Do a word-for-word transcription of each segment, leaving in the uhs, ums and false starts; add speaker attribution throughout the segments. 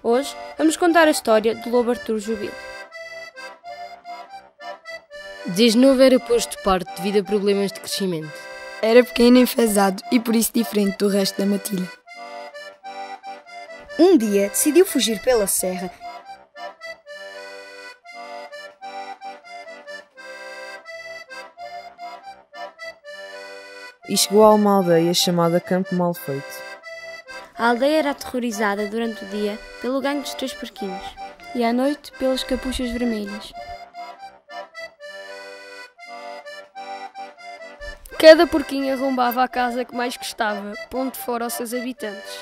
Speaker 1: Hoje vamos contar a história do lobo Artur Jubilo.
Speaker 2: Desde novo era posto de parte devido a problemas de crescimento.
Speaker 3: Era pequeno e enfesado e por isso diferente do resto da matilha.
Speaker 4: Um dia decidiu fugir pela serra
Speaker 5: e chegou a uma aldeia chamada Campo Malfeito.
Speaker 1: A aldeia era aterrorizada durante o dia pelo gangue dos três porquinhos e à noite pelas capuchas vermelhas. Cada porquinho arrombava a casa que mais gostava, pondo fora aos seus habitantes.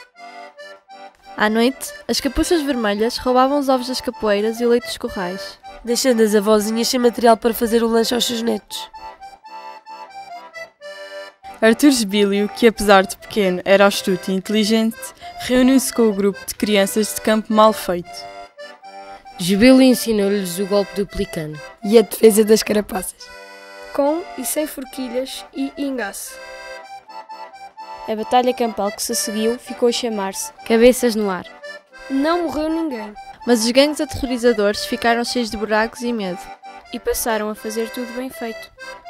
Speaker 6: À noite, as capuchas vermelhas roubavam os ovos das capoeiras e o leite dos corrais,
Speaker 2: deixando as avózinhas sem material para fazer o lanche aos seus netos.
Speaker 7: Artur Jubilo, que apesar de pequeno era astuto e inteligente, reuniu-se com o grupo de crianças de Campo Malfeito.
Speaker 2: Jubilo ensinou-lhes o golpe do pelicano
Speaker 3: E a defesa das carapaças.
Speaker 1: Com e sem forquilhas e engaço. A batalha campal que se seguiu ficou a chamar-se Cabeças no Ar. Não morreu ninguém
Speaker 6: mas os gangues aterrorizadores ficaram cheios de buracos e medo.
Speaker 1: e passaram a fazer tudo bem feito.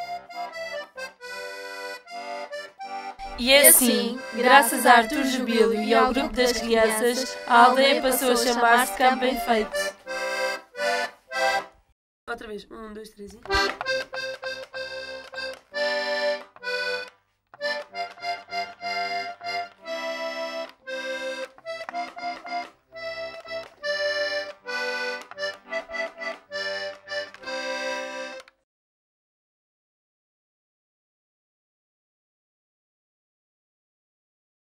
Speaker 2: E assim, graças a Artur Jubilo e ao grupo das crianças, a aldeia passou a chamar-se Campo Bem Feito. Outra vez, um, dois, três e...